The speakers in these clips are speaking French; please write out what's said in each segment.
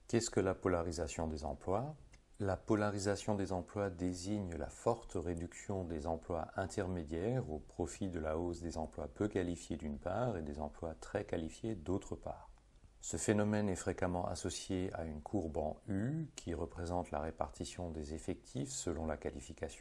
Qu'est-ce que la polarisation des emplois? La polarisation des emplois désigne la forte réduction des emplois intermédiaires au profit de la hausse des emplois peu qualifiés d'une part et des emplois très qualifiés d'autre part. Ce phénomène est fréquemment associé à une courbe en U qui représente la répartition des effectifs selon la qualification.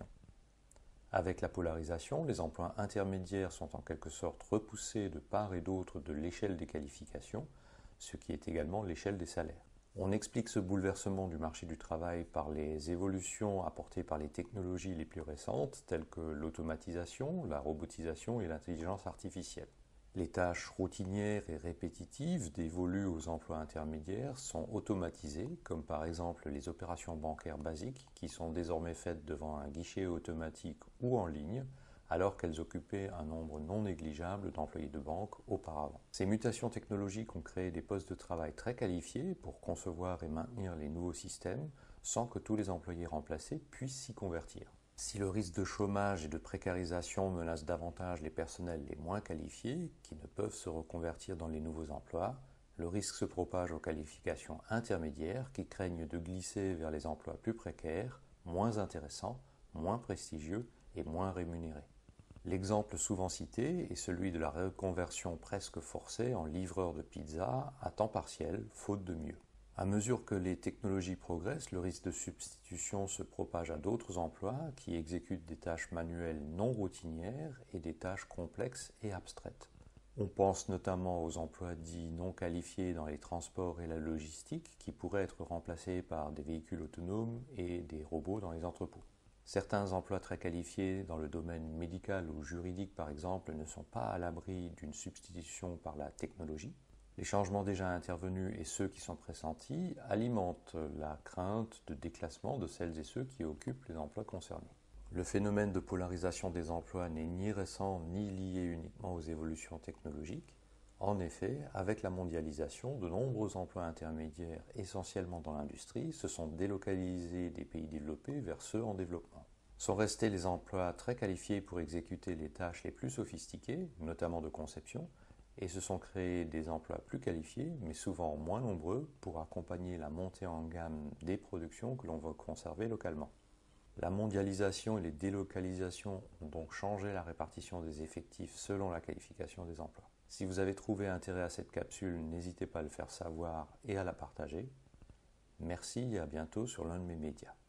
Avec la polarisation, les emplois intermédiaires sont en quelque sorte repoussés de part et d'autre de l'échelle des qualifications, ce qui est également l'échelle des salaires. On explique ce bouleversement du marché du travail par les évolutions apportées par les technologies les plus récentes, telles que l'automatisation, la robotisation et l'intelligence artificielle. Les tâches routinières et répétitives dévolues aux emplois intermédiaires sont automatisées, comme par exemple les opérations bancaires basiques qui sont désormais faites devant un guichet automatique ou en ligne, alors qu'elles occupaient un nombre non négligeable d'employés de banque auparavant. Ces mutations technologiques ont créé des postes de travail très qualifiés pour concevoir et maintenir les nouveaux systèmes sans que tous les employés remplacés puissent s'y convertir. Si le risque de chômage et de précarisation menace davantage les personnels les moins qualifiés, qui ne peuvent se reconvertir dans les nouveaux emplois, le risque se propage aux qualifications intermédiaires qui craignent de glisser vers les emplois plus précaires, moins intéressants, moins prestigieux et moins rémunérés. L'exemple souvent cité est celui de la reconversion presque forcée en livreur de pizza à temps partiel, faute de mieux. À mesure que les technologies progressent, le risque de substitution se propage à d'autres emplois qui exécutent des tâches manuelles non routinières et des tâches complexes et abstraites. On pense notamment aux emplois dits non qualifiés dans les transports et la logistique qui pourraient être remplacés par des véhicules autonomes et des robots dans les entrepôts. Certains emplois très qualifiés dans le domaine médical ou juridique par exemple ne sont pas à l'abri d'une substitution par la technologie. Les changements déjà intervenus et ceux qui sont pressentis alimentent la crainte de déclassement de celles et ceux qui occupent les emplois concernés. Le phénomène de polarisation des emplois n'est ni récent ni lié uniquement aux évolutions technologiques. En effet, avec la mondialisation, de nombreux emplois intermédiaires, essentiellement dans l'industrie, se sont délocalisés des pays développés vers ceux en développement. Sont restés les emplois très qualifiés pour exécuter les tâches les plus sophistiquées, notamment de conception, et se sont créés des emplois plus qualifiés, mais souvent moins nombreux, pour accompagner la montée en gamme des productions que l'on veut conserver localement. La mondialisation et les délocalisations ont donc changé la répartition des effectifs selon la qualification des emplois. Si vous avez trouvé intérêt à cette capsule, n'hésitez pas à le faire savoir et à la partager. Merci et à bientôt sur l'un de mes médias.